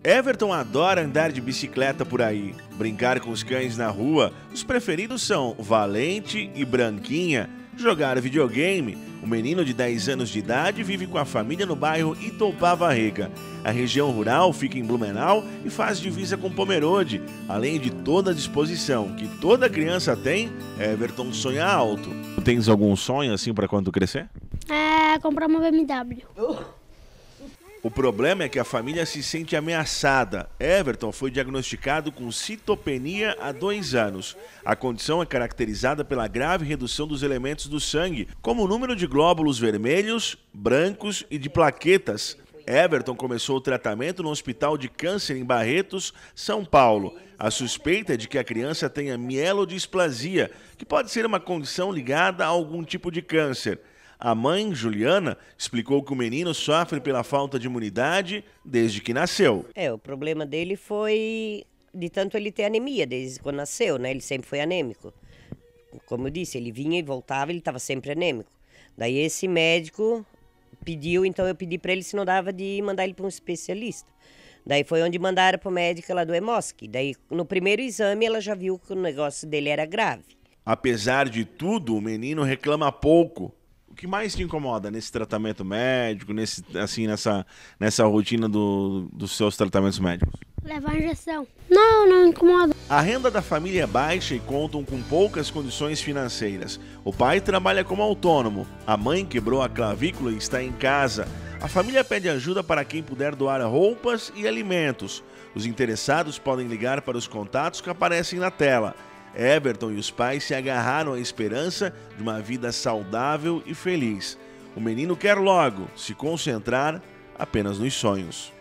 Everton adora andar de bicicleta por aí, brincar com os cães na rua. Os preferidos são Valente e Branquinha. Jogar videogame. O menino de 10 anos de idade vive com a família no bairro Itopavarrega. A região rural fica em Blumenau e faz divisa com Pomerode. Além de toda a disposição que toda criança tem, Everton sonha alto. Tens algum sonho assim para quando crescer? Comprar uma BMW. O problema é que a família se sente ameaçada. Everton foi diagnosticado com citopenia há 2 anos. A condição é caracterizada pela grave redução dos elementos do sangue, como o número de glóbulos vermelhos, brancos e de plaquetas. Everton começou o tratamento no Hospital de Câncer em Barretos, São Paulo. A suspeita é de que a criança tenha mielodisplasia, que pode ser uma condição ligada a algum tipo de câncer. A mãe, Juliana, explicou que o menino sofre pela falta de imunidade desde que nasceu. O problema dele foi de tanto ele ter anemia desde quando nasceu, né? Ele sempre foi anêmico. Como eu disse, ele vinha e voltava, ele estava sempre anêmico. Daí esse médico pediu, então eu pedi para ele se não dava de mandar ele para um especialista. Daí foi onde mandaram para o médico lá do Hemoski. Daí no primeiro exame ela já viu que o negócio dele era grave. Apesar de tudo, o menino reclama pouco. O que mais te incomoda nesse tratamento médico, nessa rotina dos seus tratamentos médicos? Levar injeção. Não incomoda. A renda da família é baixa e contam com poucas condições financeiras. O pai trabalha como autônomo, a mãe quebrou a clavícula e está em casa. A família pede ajuda para quem puder doar roupas e alimentos. Os interessados podem ligar para os contatos que aparecem na tela. Everton e os pais se agarraram à esperança de uma vida saudável e feliz. O menino quer logo se concentrar apenas nos sonhos.